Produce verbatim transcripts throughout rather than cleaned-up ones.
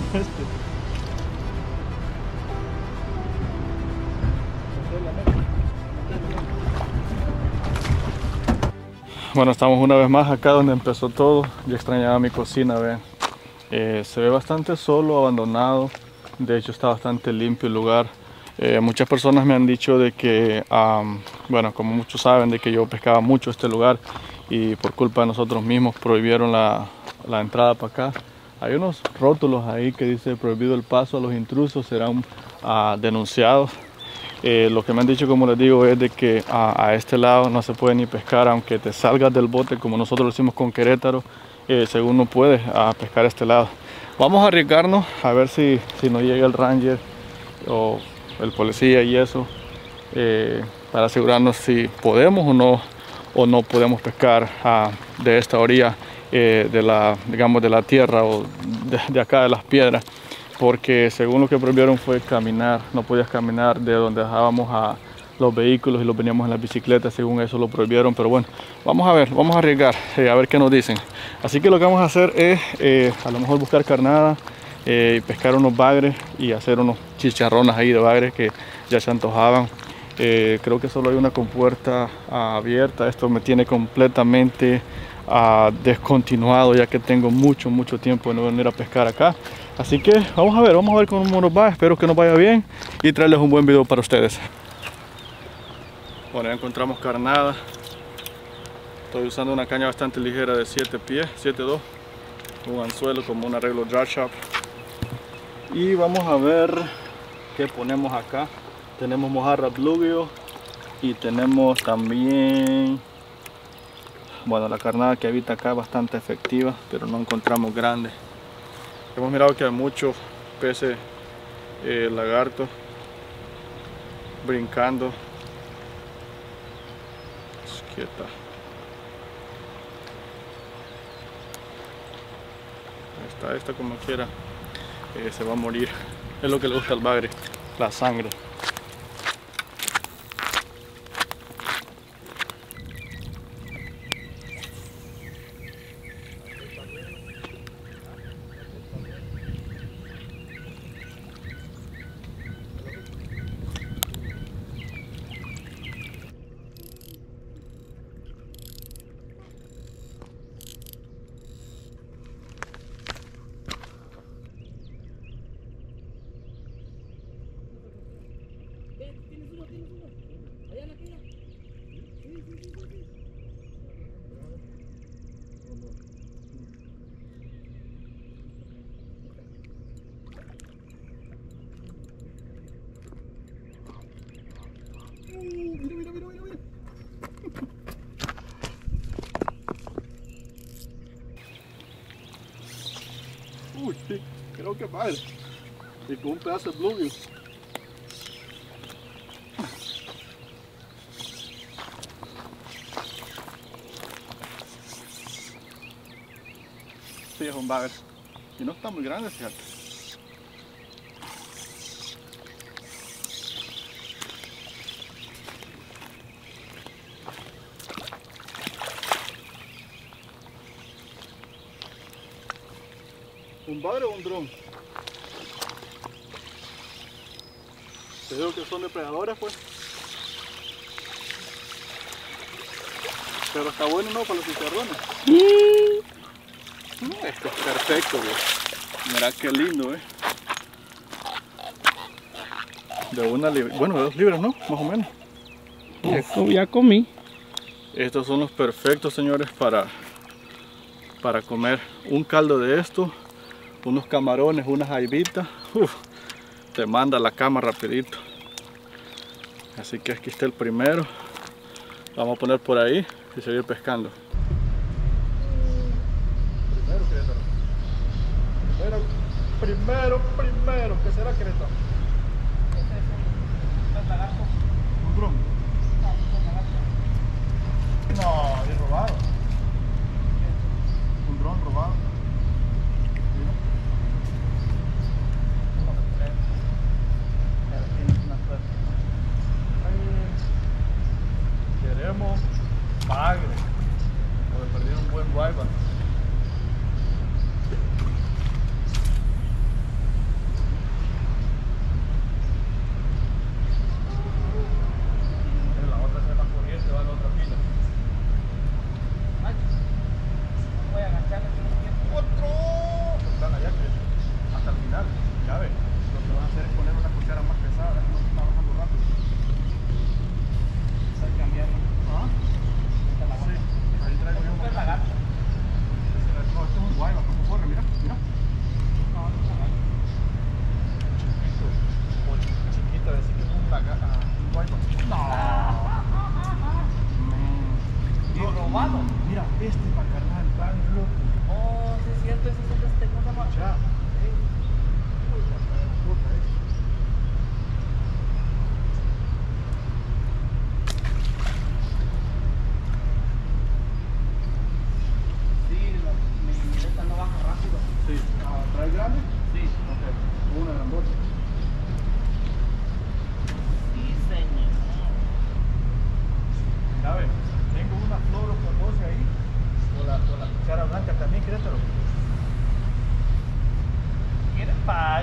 este. Bueno, estamos una vez más acá donde empezó todo. Yo extrañaba mi cocina, vean. Eh, se ve bastante solo, abandonado. De hecho está bastante limpio el lugar. Eh, muchas personas me han dicho de que, um, bueno, como muchos saben, de que yo pescaba mucho este lugar y por culpa de nosotros mismos prohibieron la, la entrada para acá. Hay unos rótulos ahí que dice prohibido el paso a los intrusos, serán uh, denunciados. Eh, lo que me han dicho, como les digo, es de que a, a este lado no se puede ni pescar, aunque te salgas del bote, como nosotros lo hicimos con Querétaro, eh, según no puedes a pescar a este lado. Vamos a arriesgarnos a ver si, si nos llega el ranger o el policía y eso, eh, para asegurarnos si podemos o no, o no podemos pescar uh, de esta orilla, eh, de la, digamos, de la tierra o de, de acá de las piedras. Porque según lo que prohibieron fue caminar, no podías caminar de donde dejábamos a los vehículos y los veníamos en las bicicletas, según eso lo prohibieron. Pero bueno, vamos a ver, vamos a arriesgar, eh, a ver qué nos dicen. Así que lo que vamos a hacer es eh, a lo mejor buscar carnada, eh, pescar unos bagres y hacer unos chicharrones ahí de bagres que ya se antojaban. Eh, creo que solo hay una compuerta uh, abierta. Esto me tiene completamente uh, descontinuado, ya que tengo mucho, mucho tiempo de no venir a pescar acá. Así que vamos a ver, vamos a ver cómo nos va. Espero que nos vaya bien y traerles un buen video para ustedes. Bueno, ya encontramos carnada. Estoy usando una caña bastante ligera de siete pies, siete dos, un anzuelo como un arreglo dry shop. Y vamos a ver qué ponemos acá. Tenemos mojarra bluegill y tenemos también, bueno, la carnada que habita acá es bastante efectiva, pero no encontramos grandes. Hemos mirado que hay muchos peces eh, lagartos brincando. Quieta. Esta, esta como quiera eh, se va a morir. Es lo que le gusta al bagre, la sangre. Mira, mira, mira, mira, mira. Uy, sí, creo que padre. Y con un pedazo de bluegill. Sí, es un bagre. Y no está muy grande, fíjate. ¿Un bagre o un dron? Te digo que son depredadores, pues. Pero está bueno, ¿no? Para los chicharrones. Mm. Este es perfecto, güey. Mirá qué lindo, eh. De una libra, bueno, de dos libras, ¿no? Más o menos. Ya, ya comí. Estos son los perfectos, señores, para, para comer un caldo de esto. Unos camarones, unas jaibitas, uf, te manda a la cama rapidito. Así que aquí está el primero. Vamos a poner por ahí y seguir pescando. Primero, Querétaro. Primero, primero, primero. ¿Qué será, Querétaro? Un dron. No, es robado. Un dron robado. Queremos bagre o de perder un buen guayba.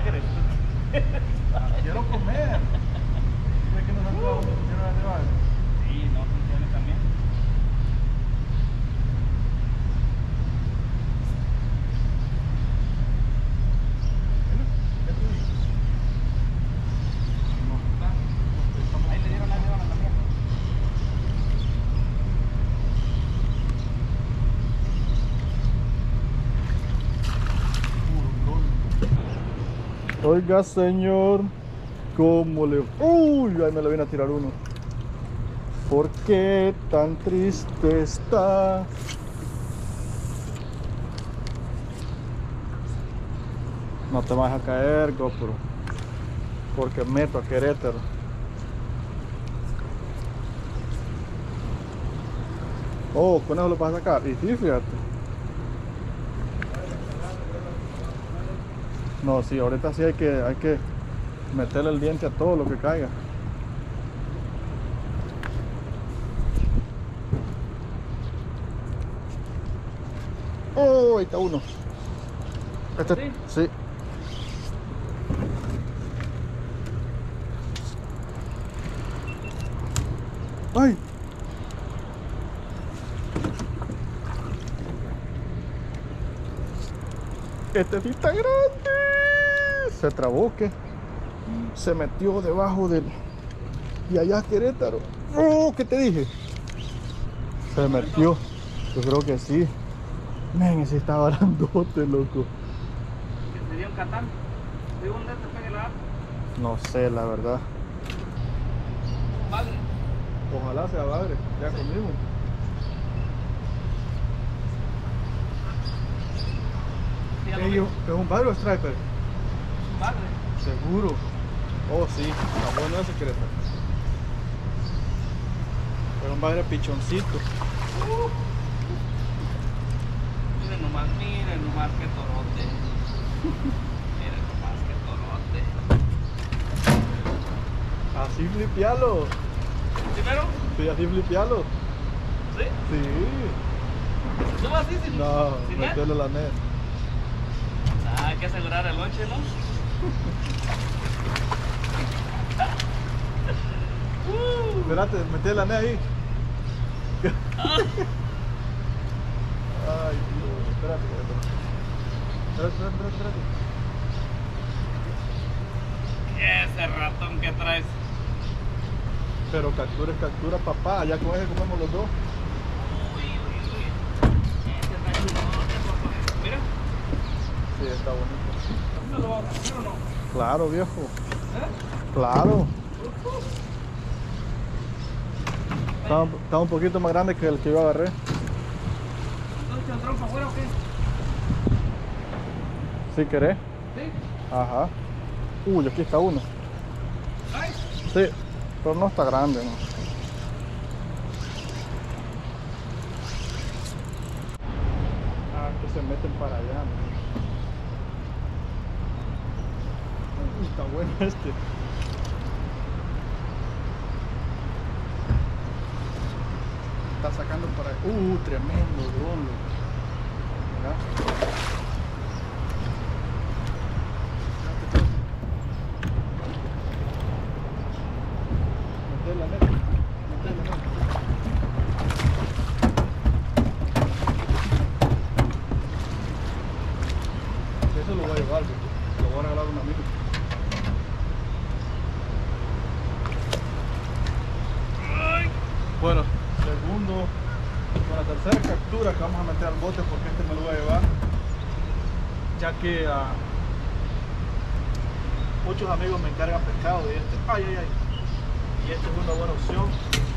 bagres. Quiero comer. ¿Sabes que nos han dado unos funcionarios de bagre? Sí, no funciona también. Ahí le dieron la nueva también. Oiga, señor, ¿cómo le...? Uy, ahí me lo viene a tirar uno. ¿Por qué tan triste está? No te vas a caer, GoPro, porque meto a Querétaro. Oh, con eso lo vas a sacar. Y sí, fíjate. No, sí, ahorita sí hay que, hay que meterle el diente a todo lo que caiga. Oh, ahí está uno. Este, ¿Sí? sí. ¡Ay! Este sí está grande. Se trabó, ¿qué? Se metió debajo del... Y allá Querétaro. ¡Oh! ¿Qué te dije? Se metió. Yo creo que sí. Men, ese estaba grandote, loco. ¿Que sería un catán? ¿De dónde te pegue la arma? No sé, la verdad. Vale. Ojalá sea bagre. Ya comimos. Sí, ya lo Ey, vi. ¿es un bagre o striper? Vale. Seguro. Oh, sí. Está bueno ese Querétaro. Pero un bagre pichoncito. Miren nomás, miren nomás que torote. Miren nomás que torote. Así flipialo. ¿Primero? Sí, así flipialo. ¿Sí? Sí. ¿Tú así sin, No, sin net? meterle la net. Ah, hay que asegurar el lonche, ¿no? uh, Espérate, metí la net ahí. ah, Ay, Dios. Espérate, espérate. Espérate, espérate, espérate. ese ratón que traes. Pero captura es captura, papá. Ya con ese comemos los dos. Uy, uy, uy. Ese trae un lote, papá. Mira. Sí, está bonito. ¿No lo vamos a hacer o no? Claro, viejo. ¿Eh? Claro. Está, un- está un poquito más grande que el que yo agarré. ¿Entonces el trompa afuera o qué? Si querés. ¿Sí? Ajá. Uy, aquí está uno. ¿Ay? Sí, pero no está grande, ¿no? Ah, que se meten para allá, ¿no? Uy, está bueno este. Está sacando para... Uh, tremendo dron. Mira. Meter la neta. Meter la neta. Eso lo voy a llevar, porque lo voy a regalar a un amigo. Ay. Bueno, segundo, con la tercera captura que vamos a meter al bote, porque este me lo voy a llevar, ya que uh, muchos amigos me encargan pescado y este, ay, ay, ay, y esta es una buena opción.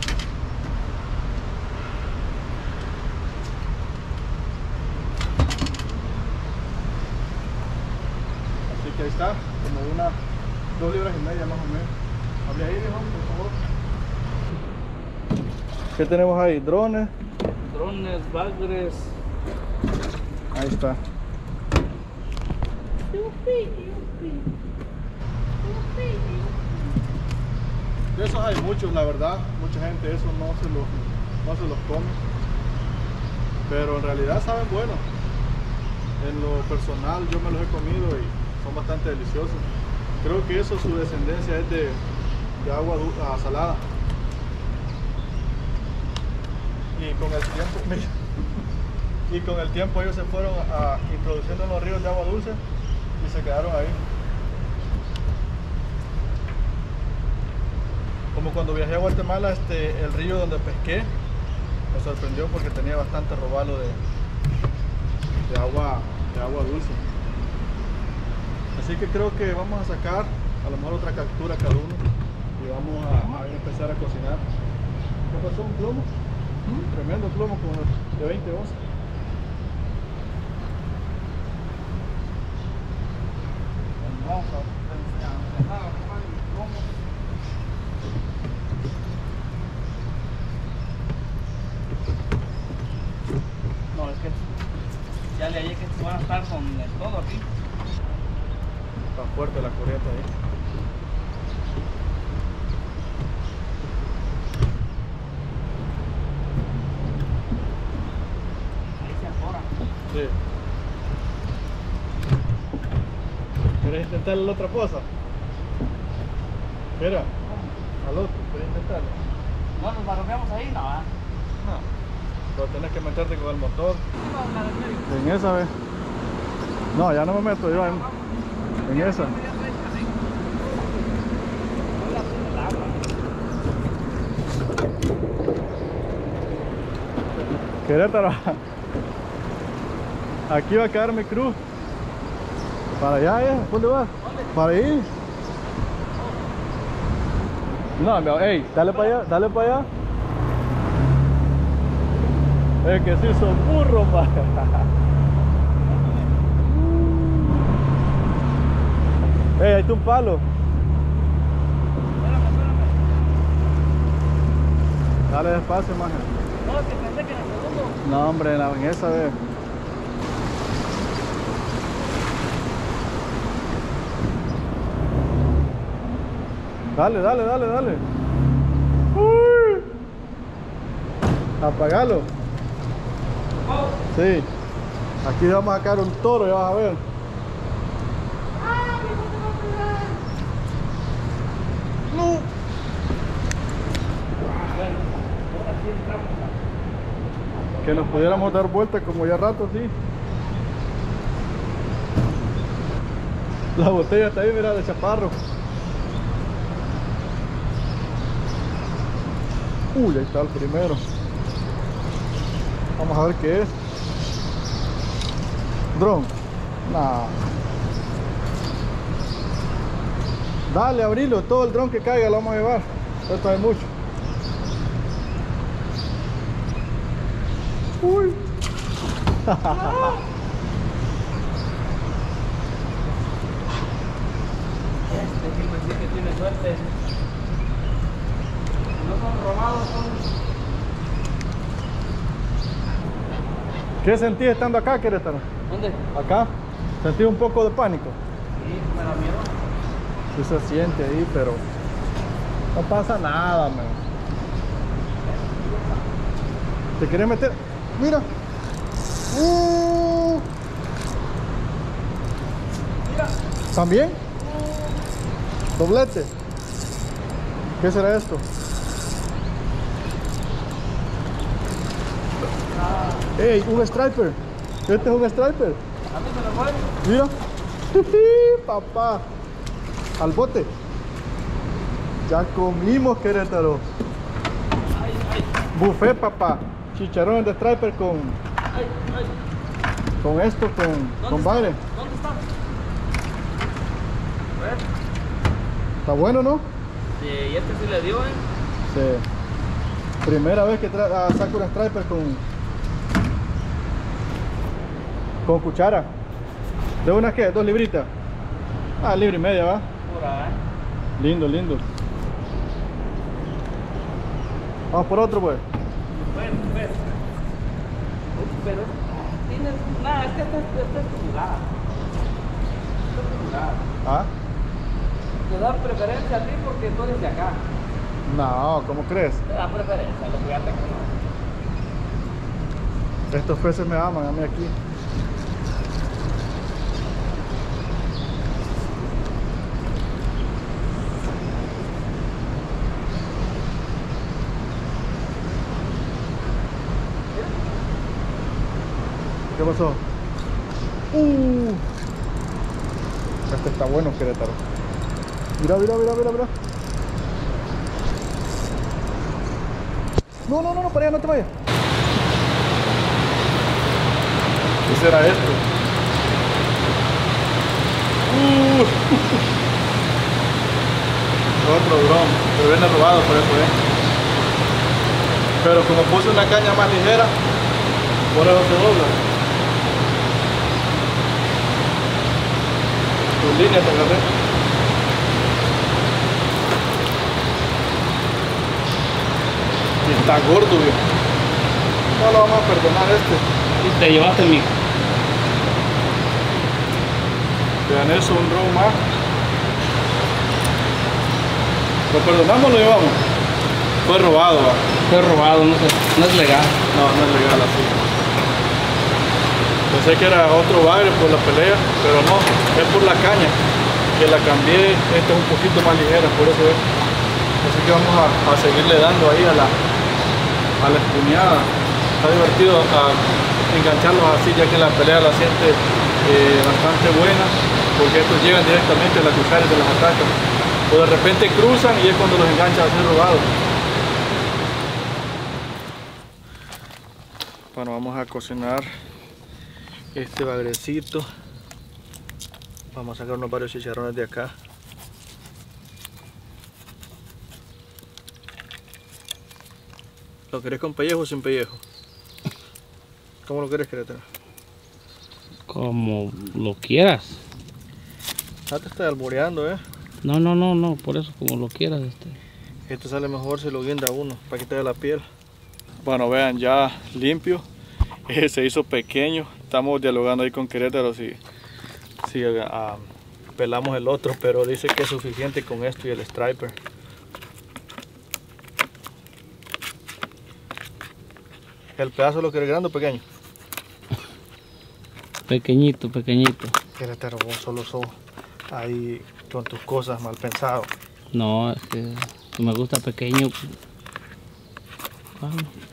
Así que ahí está, como una, dos libras y media más o menos. Hable ahí, viejo, por favor. ¿Qué tenemos ahí? Drones. Drones, bagres. Ahí está. De esos hay muchos, la verdad. Mucha gente eso no se los, no se los come. Pero en realidad saben bueno. En lo personal yo me los he comido y son bastante deliciosos. Creo que eso, su descendencia es de, de agua uh, salada. Y con el tiempo, mira, y con el tiempo ellos se fueron a, a, introduciendo en los ríos de agua dulce y se quedaron ahí. Como cuando viajé a Guatemala, este, el río donde pesqué me sorprendió porque tenía bastante robalo de, de, agua, de agua dulce. Así que creo que vamos a sacar a lo mejor otra captura cada uno y vamos a, a empezar a cocinar. ¿Qué pasó? ¿Un plomo? ¿Mm? Tremendo plomo como de veinte onzas. Vamos a empezar a tomar el plomo. No, es que ya le hallé que se van a estar con el todo aquí. Está fuerte la corriente ahí. Ahí se atora. Sí. ¿Quieres intentar la otra cosa? Mira, al otro, ¿quieres intentarlo? No, nos barroqueamos ahí, no, ¿eh? No. Pero tenés que meterte con el motor. No, la del medio. En esa vez. No, ya no me meto yo en, en esa. Querétaro. Aquí va a quedar mi cruz. Para allá, ¿eh? ¿Dónde vas? Para ahí. No, no, ey, dale para allá, dale para allá. Es que sí son burros, pa. Ey, ahí está un palo. Dale despacio, maje. No, que pensé que en el segundo. No, hombre, en, la, en esa vez. Dale, dale, dale, dale. Uy. Apagalo. Sí. Aquí vamos a sacar un toro, ya vas a ver. No. Bueno, ahora sí entramos a... Que nos pudiéramos dar vuelta como ya rato, sí. La botella está ahí, mira, de chaparro. Uy, ahí está el primero. Vamos a ver qué es. Dron. Nah. Dale, abrilo. Todo el dron que caiga lo vamos a llevar. Esto hay mucho. Uy. Este sí, pues sí que tiene suerte. No son robados, son... ¿Qué sentí estando acá, Querétaro? ¿Dónde? Acá. Sentí un poco de pánico. Sí, me da miedo. Sí se siente ahí, pero no pasa nada, man. ¿Te quieres meter? Mira. Uh. Mira. ¿También? Doblete. ¿Qué será esto? Ah, ¡Ey! Un striper. Este es un striper. a mí se me fue. Mira. Papá. Al bote. Ya comimos, Querétaro. Ay, ay, Buffet, papá. Chicharrón de striper con, ay, ay. con esto, con, con está? baile. ¿Dónde está? A ver. Está bueno, ¿no? Sí, y este sí le dio, ¿eh? Sí. Primera vez que tra- ah, saco una striper con con cuchara. ¿De unas qué? ¿Dos libritas? Ah, libre y media, va. Pura, ¿eh? Lindo, lindo. Vamos por otro, pues. Bueno, pero... Pero... Tienes... Nada, es que esta, esta es tu jugada. Esta es tu jugada. Ah, Te da preferencia a ti porque tú eres de acá. no, ¿cómo crees? Te da preferencia, lo fíjate que no. Estos peces me aman a mí aquí. pasó? Uh. Este está bueno, Querétaro. Mira, mira, mira, mira, mira. No, no, no, no, para allá, no te vayas. ¿Qué será esto? Uh. Otro dron, pero viene robado por eso, ¿eh? Pero como puse una caña más ligera, por eso se dobla. Tus líneas te agarré. Y está gordo, viejo. No lo vamos a perdonar este. Y te llevaste mi. Vean eso, un robo más. ¿Lo perdonamos o lo llevamos? Fue robado, ¿va? Fue robado, no, sé, no es legal. No, no es legal así. Pensé que era otro bagre por la pelea, pero no, es por la caña. Que la cambié, esta es un poquito más ligera, por eso es. Así que vamos a, a seguirle dando ahí a la, a la espuñada. Está divertido a engancharlos así, ya que la pelea la siente eh, bastante buena, porque estos llegan directamente a las cucharas de las atacan. O de repente cruzan y es cuando los enganchan a ser robados. Bueno, vamos a cocinar este bagrecito. Vamos a sacar unos varios chicharrones de acá. ¿Lo querés con pellejo o sin pellejo? ¿Cómo lo querés, Querétaro? Como lo quieras. Ah, te estoy alboreando, eh. No, no, no, no, por eso como lo quieras. Este. Esto sale mejor si lo guinda uno, para quitarle la piel. Bueno, vean, ya limpio. Eh, se hizo pequeño. Estamos dialogando ahí con Querétaro si, si uh, pelamos el otro, pero dice que es suficiente con esto y el striper. ¿El pedazo lo querés grande o pequeño? Pequeñito, pequeñito. Querétaro, vos solo sos ahí con tus cosas mal pensado. No, es que me gusta pequeño. Bueno.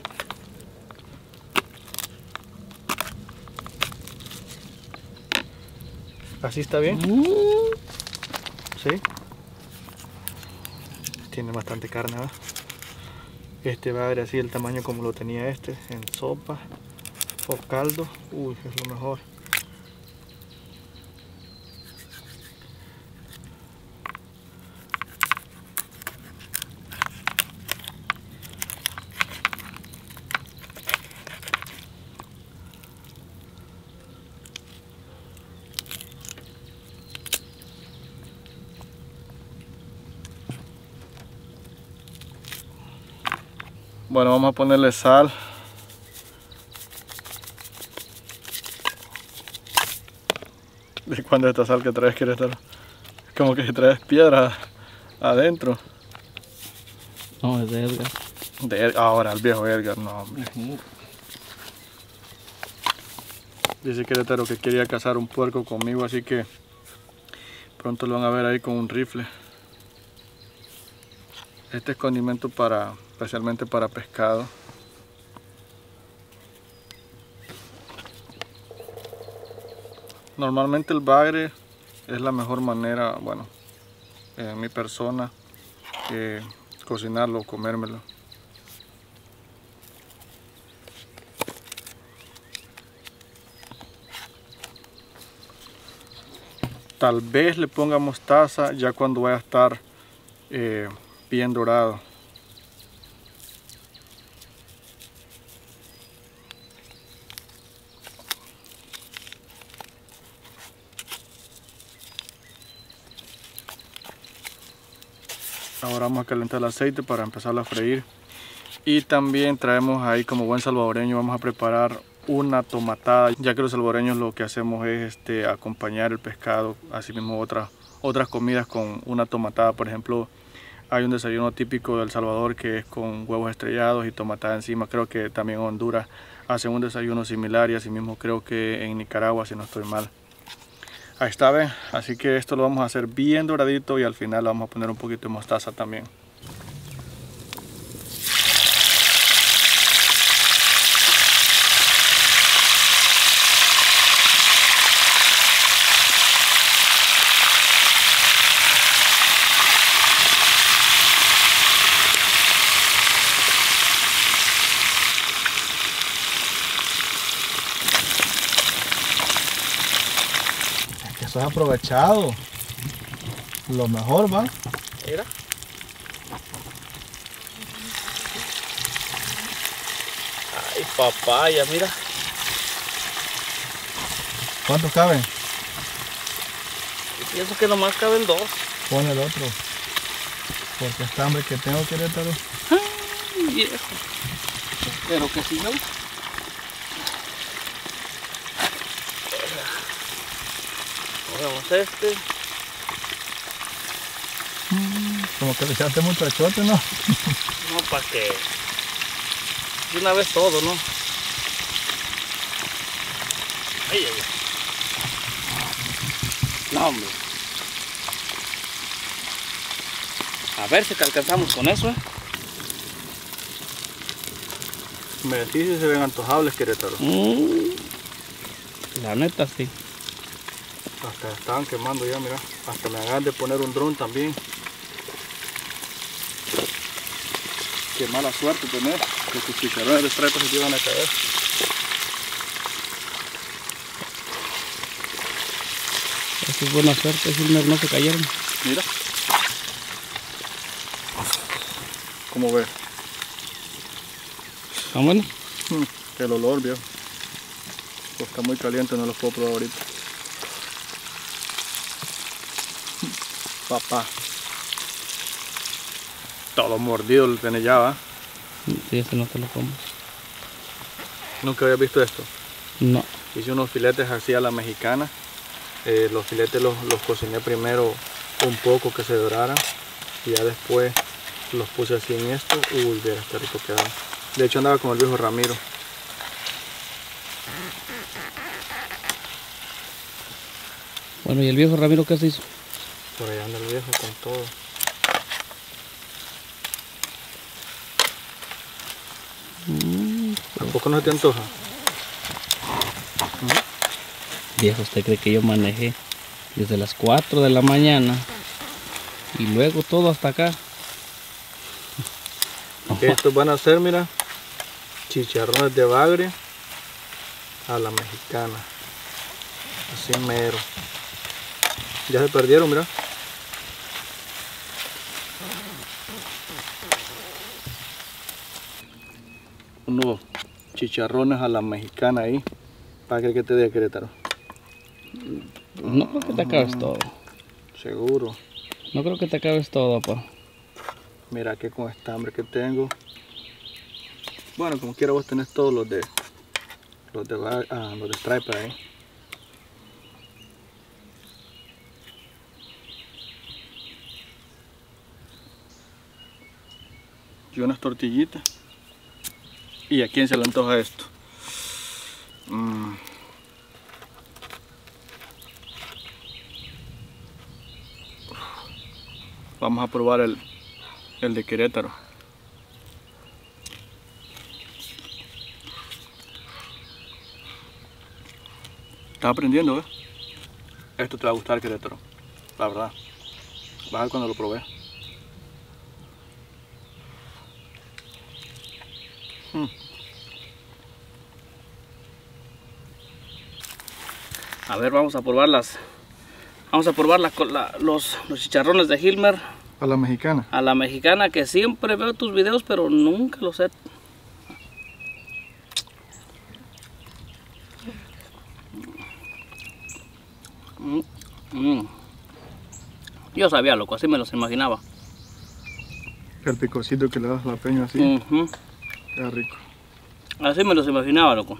¿Así está bien? Mm. ¿Sí? Tiene bastante carne, ¿verdad? Este va a ver así el tamaño como lo tenía este, en sopa o caldo. Uy, es lo mejor. Bueno, vamos a ponerle sal. ¿De cuándo es esta sal que traes, Querétaro? Como que traes piedra adentro. No, es de Edgar. De Edgar. Ahora, el viejo Edgar, no, hombre. Uh-huh. Dice Querétaro que quería cazar un puerco conmigo, así que pronto lo van a ver ahí con un rifle. Este es condimento para, especialmente para pescado. Normalmente el bagre es la mejor manera, bueno, en mi persona, eh, cocinarlo o comérmelo. Tal vez le ponga mostaza ya cuando vaya a estar eh, bien dorado. Ahora vamos a calentar el aceite para empezar a freír. Y también traemos ahí, como buen salvadoreño, vamos a preparar una tomatada, ya que los salvadoreños lo que hacemos es este, acompañar el pescado, así mismo otras, otras comidas con una tomatada. Por ejemplo, hay un desayuno típico de El Salvador que es con huevos estrellados y tomatada encima. Creo que también en Honduras hacen un desayuno similar y así mismo creo que en Nicaragua, si no estoy mal. Ahí está, ven. Así que esto lo vamos a hacer bien doradito y al final le vamos a poner un poquito de mostaza también. Eso es aprovechado. Lo mejor, va. Mira. Ay, papaya, mira. ¿Cuántos caben? Y pienso que nomás caben dos. Pon el otro. Porque esta hambre que tengo, Querétaro. Ay, viejo. Pero que si no. Cogemos este. Como que le echaste mucho achote, ¿no? No, para que de una vez todo, ¿no? Ay, ay, ay. No, hombre. A ver si que alcanzamos con eso, ¿eh? Me decís si se ven antojables, Querétaro. Mm, la neta, sí. Hasta estaban quemando ya, mira. Hasta me hagan de poner un dron también. Qué mala suerte tener, que tus chicharrones de striper se te iban a caer. Eso es buena suerte, Gilmer, no se cayeron. Mira. ¿Cómo ves? ¿Está bueno? Mm, el olor, viejo. Pues está muy caliente, no los puedo probar ahorita. Papá. Todo mordido lo tenés ya, ¿va? Sí, ese no te lo comes. ¿Nunca habías visto esto? No. Hice unos filetes así a la mexicana. Eh, los filetes los, los cociné primero un poco que se doraran. Y ya después los puse así en esto. Uy, mira, qué rico quedaron. De hecho andaba con el viejo Ramiro. Bueno, ¿y el viejo Ramiro qué se hizo? Por allá anda el viejo con todo. Mm, ¿A poco no se te antoja? Viejo, ¿usted cree que yo manejé desde las cuatro de la mañana y luego todo hasta acá? Estos van a ser, mira, chicharrones de bagre a la mexicana. Así mero. Ya se perdieron, mira. Unos chicharrones a la mexicana ahí. ¿Para que te dé, Querétaro? No creo que te acabes todo. Seguro. No creo que te acabes todo, pa. Mira que con esta hambre que tengo. Bueno, como quiera vos tenés todos los de los de, ah, los de striper ahí. Y unas tortillitas. ¿Y a quién se le antoja esto? Mm. Vamos a probar el, el de Querétaro. Estás aprendiendo, ¿eh? Esto te va a gustar, Querétaro. La verdad. Vas a ver cuando lo probé. Mm. A ver, vamos a probar las. Vamos a probar la, la, los, los chicharrones de Gilmer. A la mexicana. A la mexicana, que siempre veo tus videos, pero nunca los he. Mm, mm. Yo sabía, loco, así me los imaginaba. El picocito que le das a la peña así. Uh-huh. Queda rico. Así me los imaginaba, loco.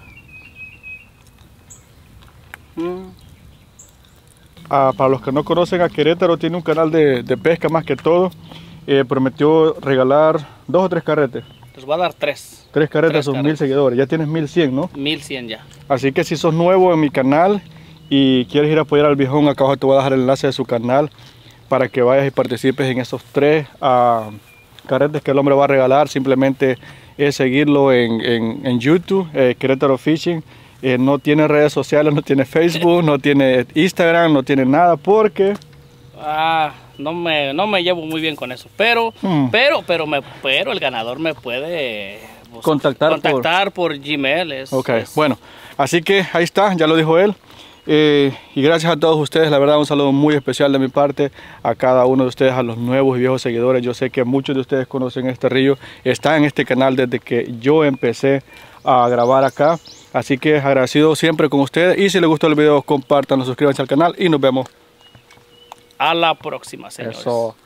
Mm. Ah, para los que no conocen a Querétaro, tiene un canal de, de pesca más que todo. Eh, prometió regalar dos o tres carretes. Les voy a dar tres. Tres carretas son carretas. mil seguidores. Ya tienes mil cien, ¿no? mil cien ya. Así que si sos nuevo en mi canal y quieres ir a apoyar al viejón, acá abajo te voy a dejar el enlace de su canal para que vayas y participes en esos tres uh, carretes que el hombre va a regalar. Simplemente es seguirlo en, en, en YouTube, eh, Querétaro Fishing. Eh, no tiene redes sociales, no tiene Facebook, no tiene Instagram, no tiene nada porque... Ah, no me, no me llevo muy bien con eso, pero, hmm. pero, pero, me, pero el ganador me puede pues, contactar, contactar por, por Gmail. Es, ok, es... bueno, así que ahí está, ya lo dijo él. Eh, y gracias a todos ustedes, la verdad un saludo muy especial de mi parte a cada uno de ustedes, a los nuevos y viejos seguidores. Yo sé que muchos de ustedes conocen este río, está en este canal desde que yo empecé a grabar acá, así que agradecido siempre con ustedes, y si les gustó el video compartan, suscríbanse al canal y nos vemos a la próxima, señores. Eso.